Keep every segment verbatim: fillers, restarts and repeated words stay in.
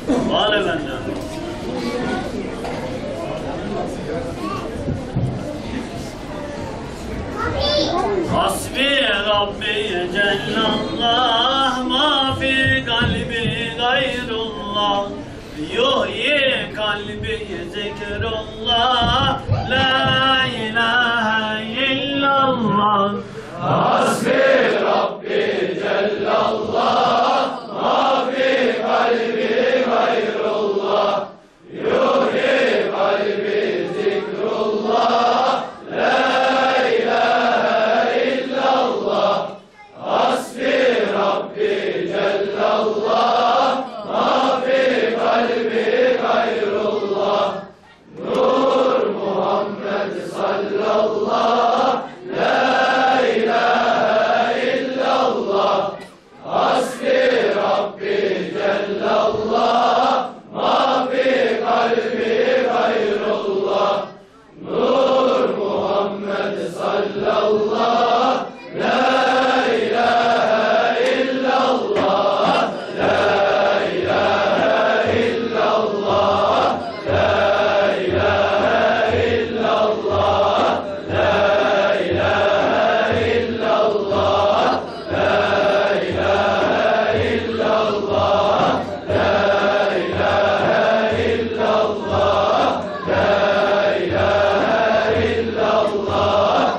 Var efendim. Hasbi Rabbi Cellallah, ma fi kalbi gayrullah, yuhyi kalbi zikrullah, la ilahe illallah. Hasbi Rabbi Cellallah, ma fi kalbi gayrullah, yuhyi kalbi zikrullah, la ilahe illallah. Hasbi Rabbi Cellallah, ma fi kalbi gayrullah, Nur Muhammed sallallah, la ilahe illallah. Hasbi Rabbi Cellallah, ma fi kalbi gayrullah, Nur Muhammed sallallah, la ilahe illallah, la ilahe illallah, la ilahe illallah, la ilahe illallah, la ilahe illallah, la ilahe illallah, la ilahe illallah,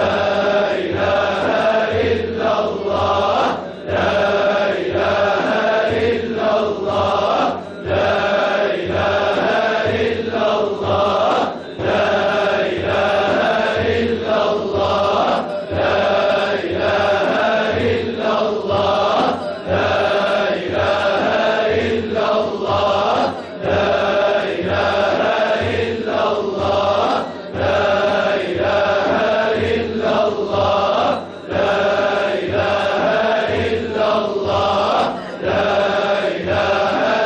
la ilahe illallah, la ilahe illallah, la ilahe illallah, la ilahe illallah, la ilahe illallah, la ilahe illallah, la ilahe illallah, la ilahe illallah, la ilahe illallah, la ilahe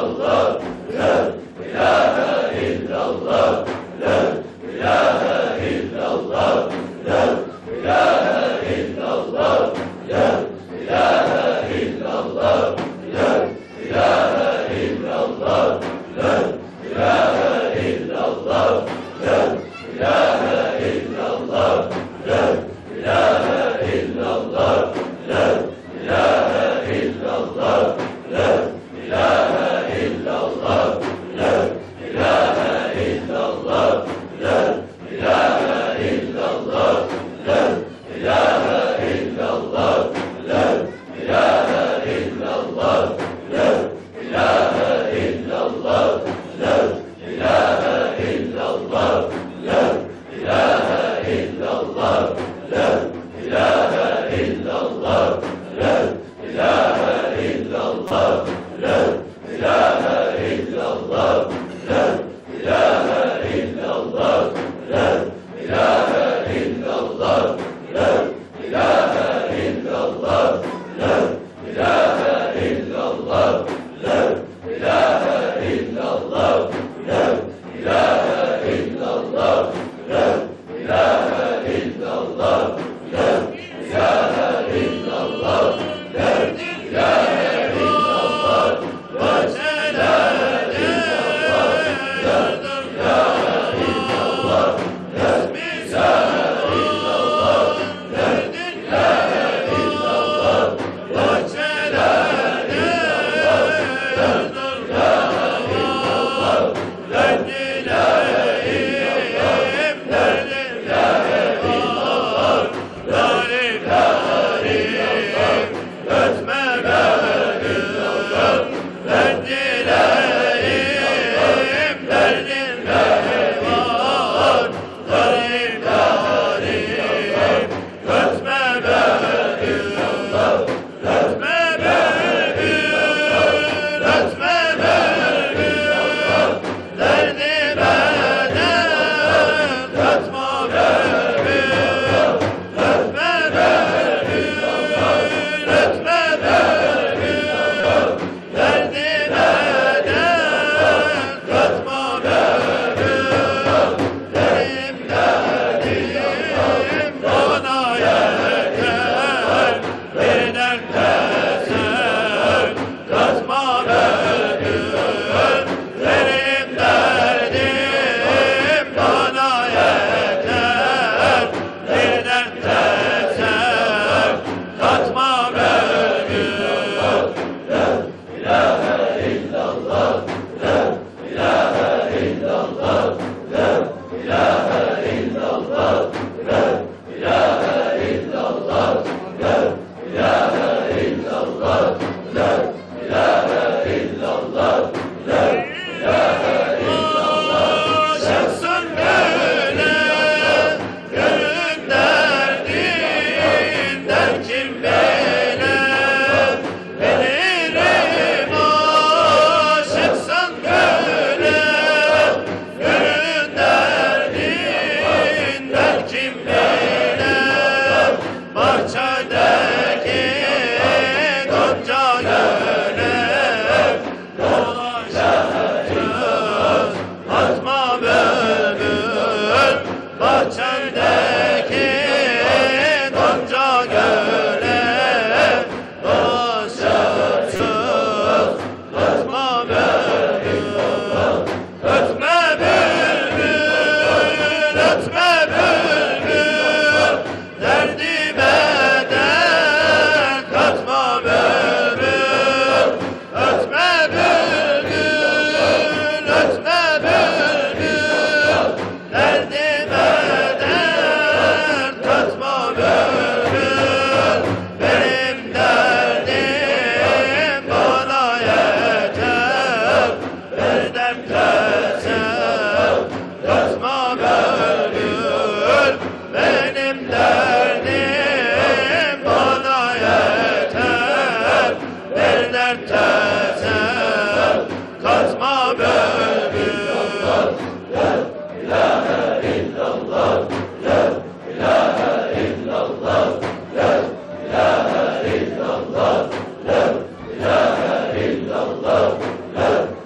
illallah, la ilahe illallah, la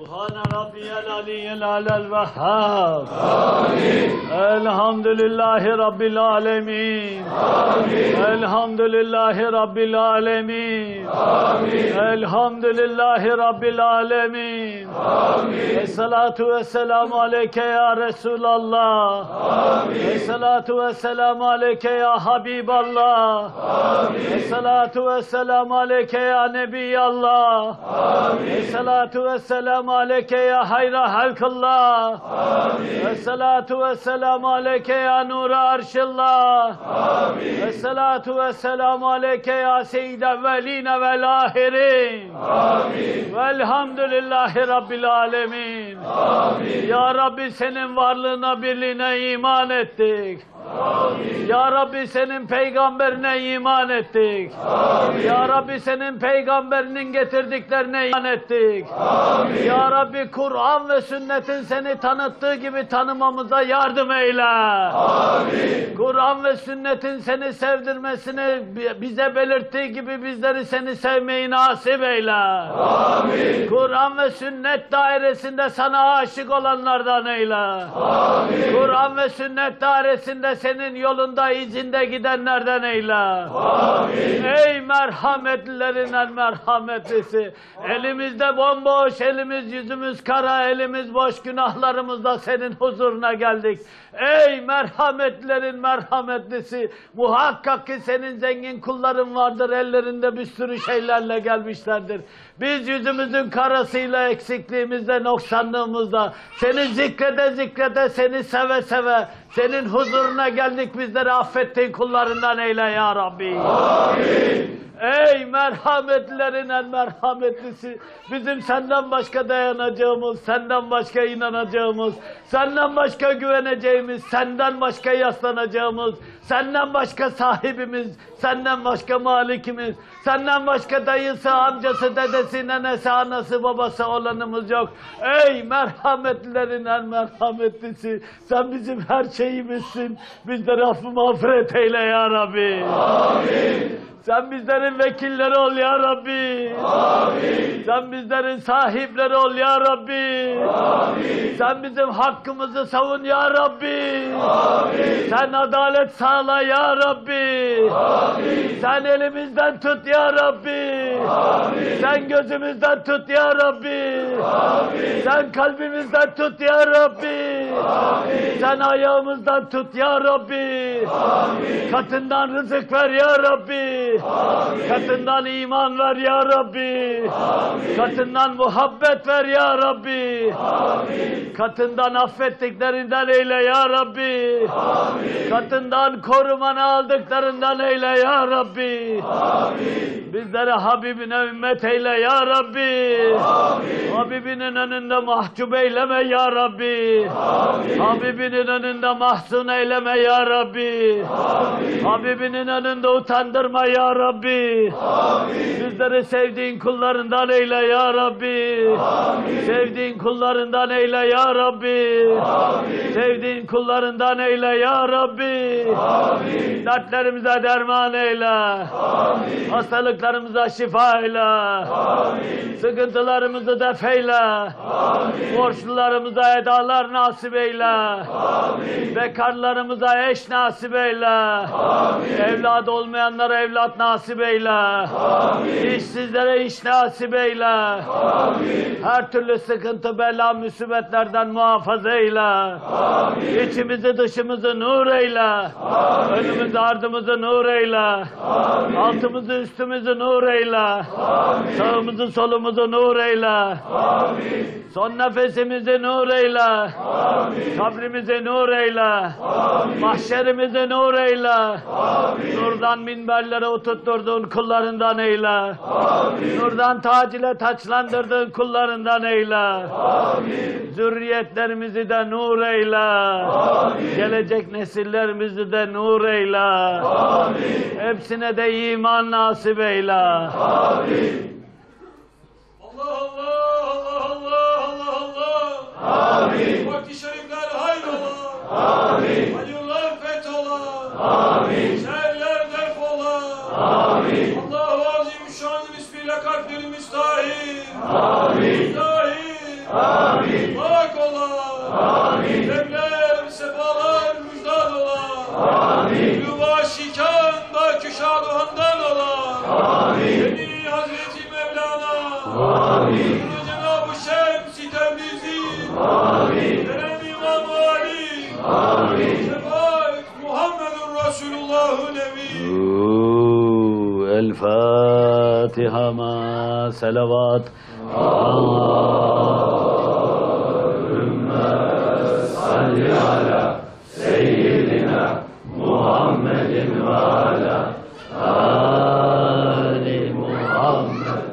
Subhane Rabbiyel Aliyyel Alel Vehhab. Amin. Elhamdülillahi Rabbil Alemin. Amin. Elhamdülillahi Rabbil Alemin. Amin. Elhamdülillahi Rabbil Alemin. Amin. Esselatu vesselamu aleyke ya Resulallah. Amin. Esselatu vesselamu aleyke ya Habiballah. Amin. Esselatu vesselamu aleyke ya Nebiyallah. Amin. Esselatu vesselamu aleyke ya hayra halkallah. Amin. Esselatu vesselamu aleyke ya nura arşillah. Amin. Esselatu vesselamu aleyke ya seyyid evveline vel ahirin. Amin. Velhamdülillahi Rabbil alemin. Amin. Ya Rabbi senin varlığına birliğine iman ettik. Amin. Ya Rabbi senin peygamberine iman ettik. Amin. Ya Rabbi senin peygamberinin getirdiklerine iman ettik. Amin. Ya Rabbi Kur'an ve sünnetin seni tanıttığı gibi tanımamıza yardım eyle. Amin. Kur'an ve sünnetin seni sevdirmesini bize belirttiği gibi bizleri seni sevmeyi nasip eyle. Amin. Kur'an ve sünnet dairesinde sana aşık olanlardan eyle. Amin. Kur'an ve sünnet dairesinde senin yolunda izinde gidenlerden eyle. Amin. Ey merhametlilerin en merhametlisi. Elimizde bomboş, elimiz yüzümüz kara, elimiz boş günahlarımızla senin huzuruna geldik. Ey merhametlilerin merhametlisi. Muhakkak ki senin zengin kulların vardır. Ellerinde bir sürü şeylerle gelmişlerdir. Biz yüzümüzün karasıyla, eksikliğimizle, noksanlığımızla seni zikrede zikrede, seni seve seve senin huzuruna geldik, bizleri affettiğin kullarından eyle ya Rabbi. Amin. Ey merhametlilerin en merhametlisi, bizim senden başka dayanacağımız, senden başka inanacağımız, senden başka güveneceğimiz, senden başka yaslanacağımız, senden başka sahibimiz, senden başka malikimiz, senden başka dayısı, amcası, dedesi, nenesi, anası, babası olanımız yok. Ey merhametlilerin en merhametlisi, sen bizim her şeyimizsin, bizleri affı mağfiret eyle ya Rabbi. Amin. Sen bizlerin vekilleri ol ya Rabbi. Amin. Sen bizlerin sahipleri ol ya Rabbi. Amin. Sen bizim hakkımızı savun ya Rabbi. Amin. Sen adalet sağla ya Rabbi. Amin. Sen elimizden tut ya Rabbi. Amin. Sen gözümüzden tut ya Rabbi. Amin. Sen kalbimizden tut ya Rabbi. Amin. Sen ayağımızdan tut ya Rabbi. Amin. Katından rızık ver ya Rabbi. Amin. Katından iman ver ya Rabbi. Amin. Katından muhabbet ver ya Rabbi. Amin. Katından affettiklerinden eyle ya Rabbi. Amin. Katından korumanı aldıklarından eyle ya Rabbi. Amin. Bizlere Habibine ümmet eyle ya Rabbi. Amin. Habibinin önünde mahcup eyleme ya Rabbi. Amin. Habibinin önünde mahzun eyleme ya Rabbi. Amin. Habibinin önünde utandırma ya Rabbi. Amin. Bizleri sevdiğin kullarından eyle ya Rabbi. Amin. Sevdiğin kullarından eyle ya Rabbi. Amin. Sevdiğin kullarından eyle ya Rabbi. Amin. Dertlerimize derman eyle. Amin. Hastalıklarımıza şifa eyle. Amin. Sıkıntılarımızı def eyle. Amin. Borçlularımıza edalar nasip eyle. Amin. Bekarlarımıza eş nasip eyle. Amin. Evlat olmayanlara evlat nasip eyle. Amin. İşsizlere iş nasip eyle. Amin. Her türlü sıkıntı, bela, musibetlerden muhafaza eyle. Amin. İçimizi dışımızı nur eyle. Amin. Önümüzü ardımızı nur eyle. Amin. Altımızı üstümüzü nur eyle. Amin. Sağımızı solumuzu nur eyle. Amin. Son nefesimizi nur eyle. Amin. Kabrimizi nur eyle. Amin. Mahşerimizi nur eyle. Amin. Nurdan minberlere oturtturduğun kullarından eyle. Amin. Nurdan tac ile taçlandırdığın kullarından eyle. Amin. Zürriyetlerimizi de nur eyle. Amin. Gelecek nesillerimizi de nur eyle. Amin. Hepsine de iman nasip eyle. Amin. Allah Allah Allah Allah Allah Allah. Amin. Vakti şerifler hayrola. Amin. Hayırlar fethola. Amin. Şerler defola. Amin. Allah-u Azimüşşan'ın ismiyle kalplerimiz tahir. Amin. Tahir. Amin. Kerem İmam Ali. Amin. Şefaat Muhammedun Resulullah Nebi. El Fatiha ma selavat. Allahümme salli ala seyyidina Muhammedin ve ala ali Muhammed.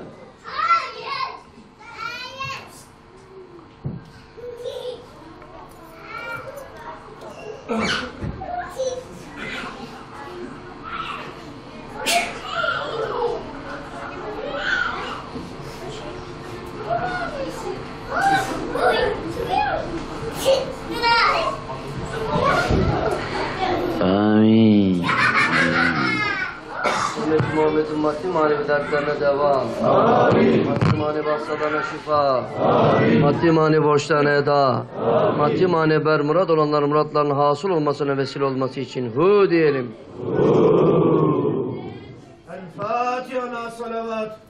Amin. Sünnet-i Muhammed'in maddi manevi dertlerine devam. Amin. Maddi manevi hastalarına şifa. Amin. Maddi manevi borçlarına eda. Amin. Maddi manevi bermurad olanların muratlarının hasıl olmasına vesile olması için hu diyelim. El Fatiha ma salavat.